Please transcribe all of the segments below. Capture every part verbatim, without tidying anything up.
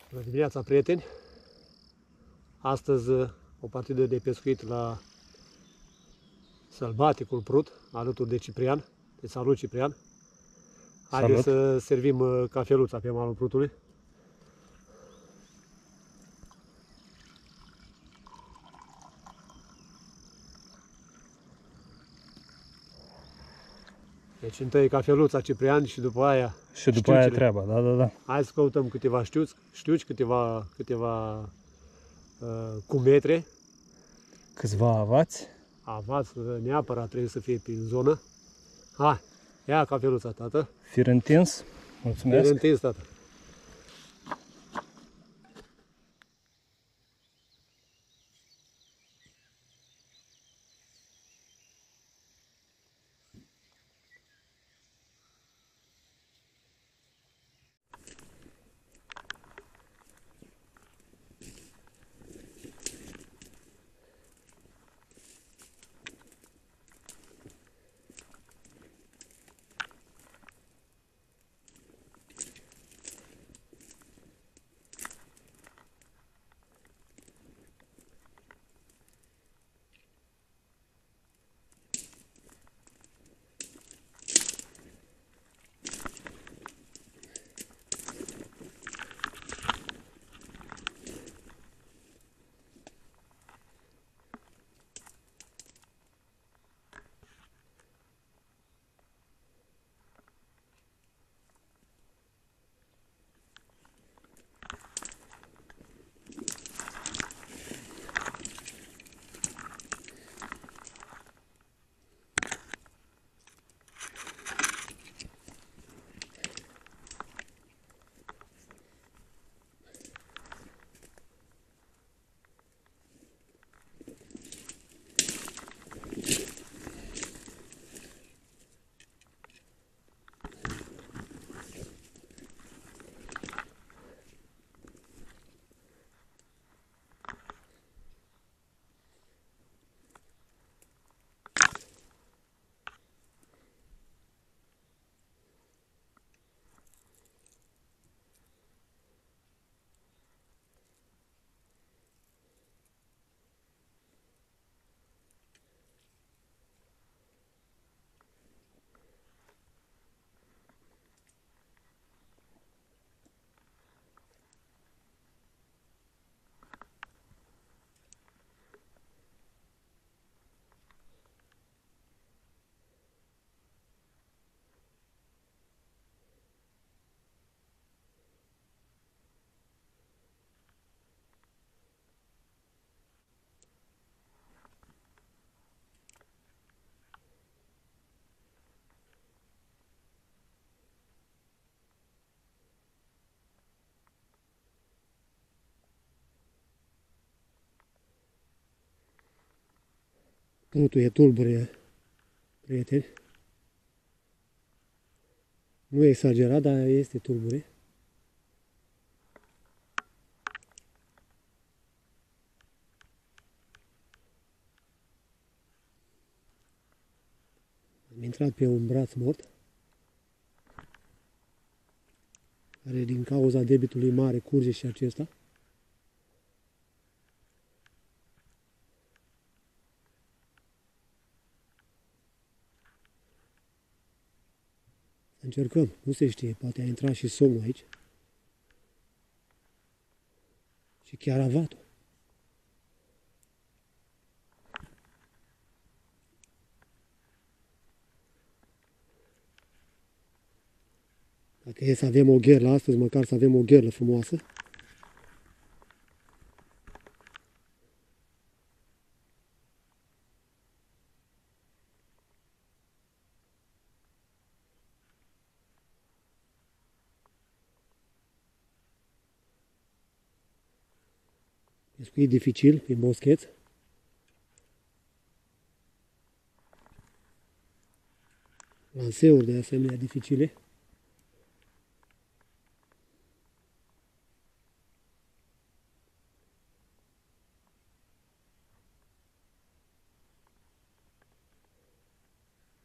Bună dimineața, prieteni! Astăzi o partidă de pescuit la Sălbaticul Prut, alături de Ciprian. Te salut, Ciprian! Haideți să servim cafeluța pe malul Prutului. Deci întâi cafeluța, Ciprian, și după aia Și după știucile. Aia treaba, da, da, da. Hai să căutăm câteva știuci, știuci câteva, câteva uh, cumetre. Câțiva avați. Avați, neapărat trebuie să fie prin zonă. Hai, ia cafeluța, tată. Fir întins. Mulțumesc. Fir întins, tată. Prutul e tulbure, prieteni. Nu e exagerat, dar este tulbure. Am intrat pe un braț mort, care din cauza debitului mare curge și acesta. Încercăm, nu se știe, poate a intrat și somnul aici. Și chiar avatul. Dacă e să avem o gherlă astăzi, măcar să avem o gherlă frumoasă. Pescuit dificil prin boscheț. Lanseuri de asemenea dificile.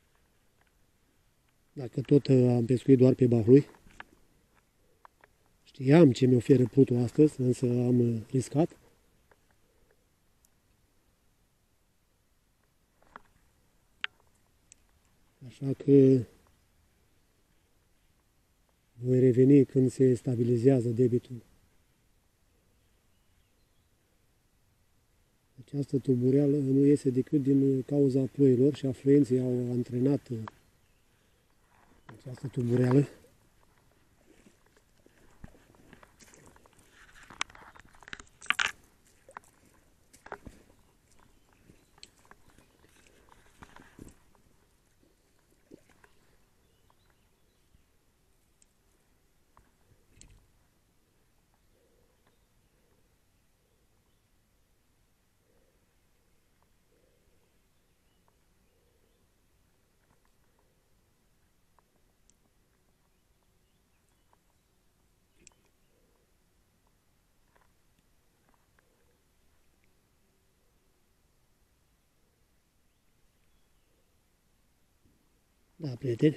Dacă tot am pescuit doar pe Bahlui, Știam ce mi oferă plutul astăzi, însă am riscat. Așa că voi reveni când se stabilizează debitul. Această tulbureală nu iese decât din cauza ploilor și afluenții au antrenat această tulbureală. Da, prieteni.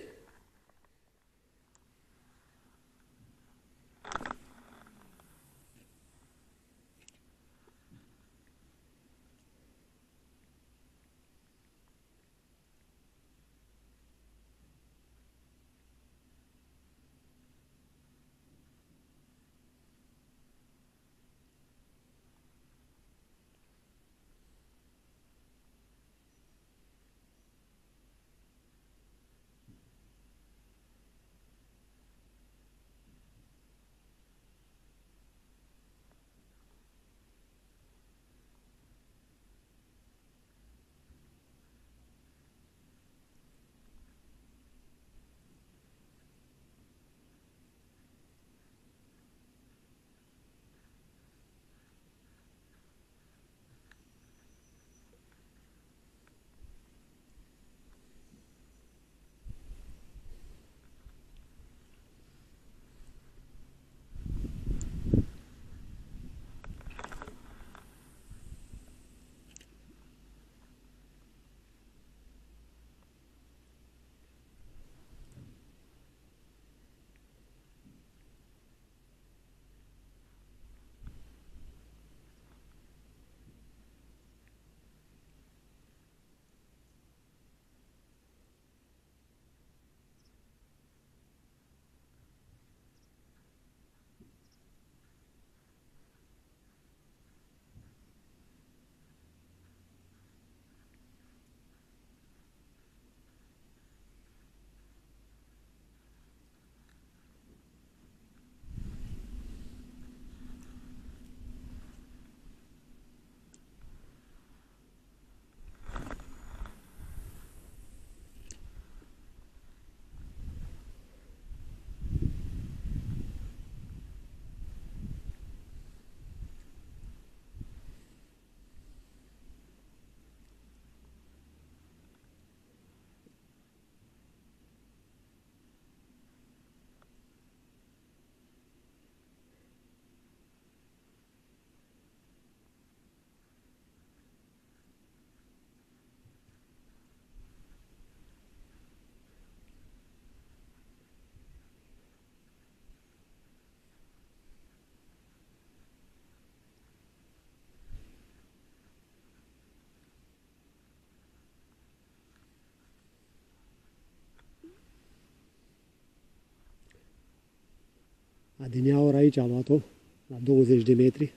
Adineaur aici a luat-o, la douăzeci de metri.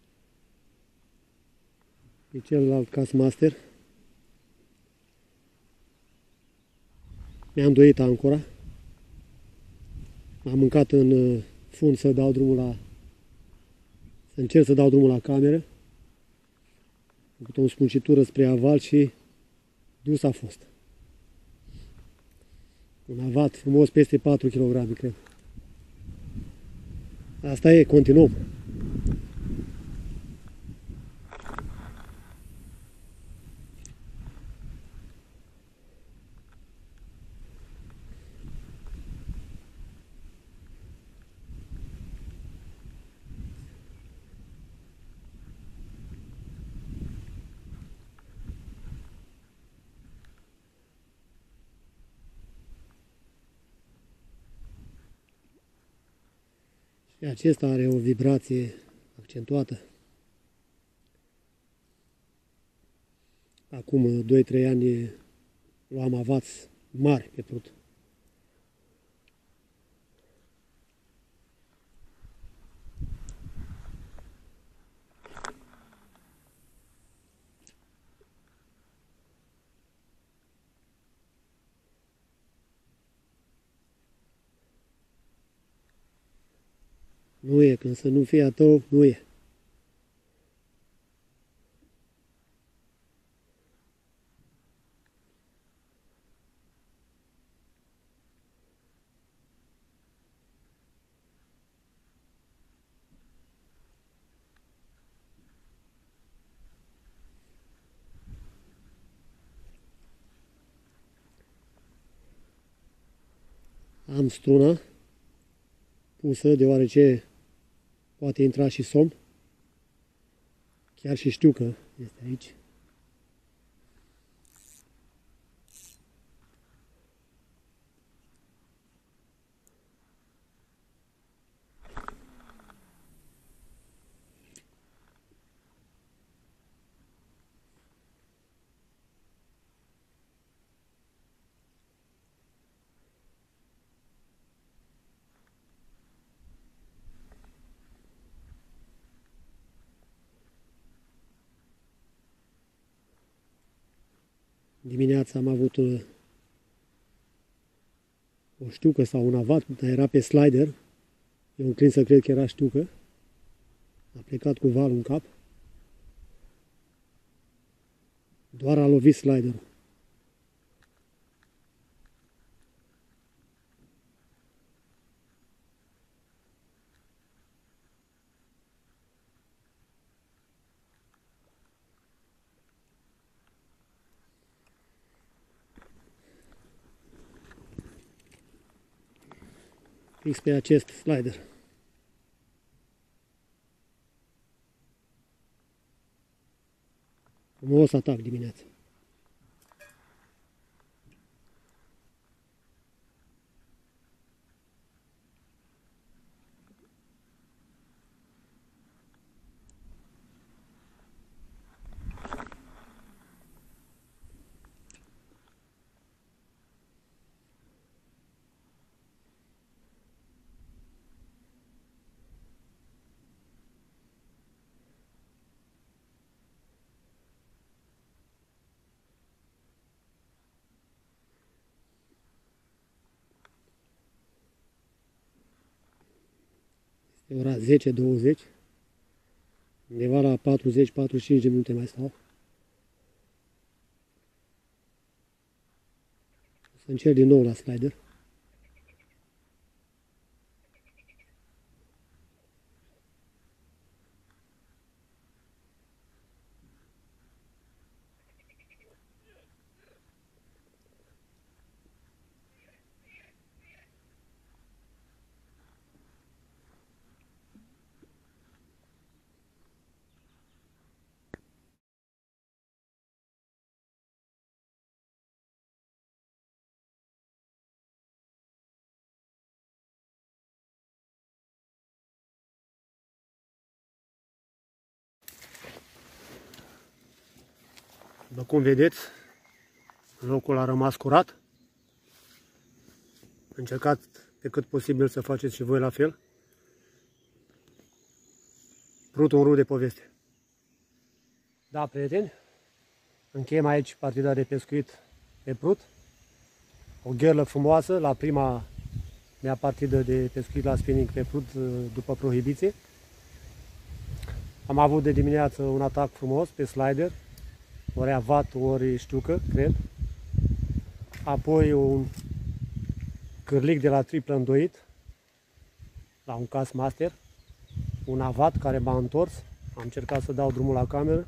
Pe celălalt Castmaster. Mi-am îndoit ancora. Am mâncat în fund să dau drumul la... Să încerc să dau drumul la cameră. Am făcut o spuncitură spre aval și dus a fost. Un avat frumos peste patru kilograme, cred. Asta e, continuăm. Acesta are o vibrație accentuată. Acum doi trei ani luam avați mari pe prut. Nu e, când să nu fie a tău, nu e. Am struna pusă deoarece poate intra și somn. Chiar și știu că este aici. Dimineața am avut o, o știucă sau un avat, dar era pe slider. Eu înclin să cred că era știucă. A plecat cu valul în cap. Doar a lovit sliderul. Fix pe acest slider. Frumos atac dimineața. E ora zece douăzeci, undeva la patruzeci patruzeci și cinci de minute mai stau. O să încerc din nou la slider. După cum vedeți, locul a rămas curat. Încercați pe cât posibil să faceți și voi la fel. Prutul un rude poveste. Da, prieteni, încheiem aici partida de pescuit pe prut. O gherlă frumoasă la prima mea partidă de pescuit la spinning pe prut după prohibiție. Am avut de dimineață un atac frumos pe slider. Ori avat, ori știucă, cred. Apoi un cârlic de la triplă îndoit, la un cast master. Un avat care m-a întors. Am încercat să dau drumul la cameră.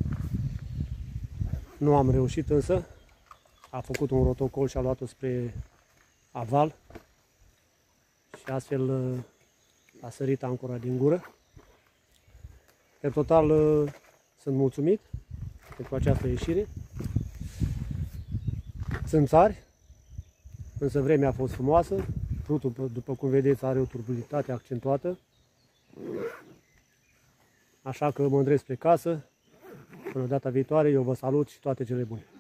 Nu am reușit însă. A făcut un rotocol și a luat-o spre aval. Și astfel a sărit ancora din gură. Pe total sunt mulțumit pentru această ieșire. Sunt țari, însă vremea a fost frumoasă. Prutul, după cum vedeți, are o turbulitate accentuată. Așa că mă îndrept spre casă. Până data viitoare, eu vă salut și toate cele bune.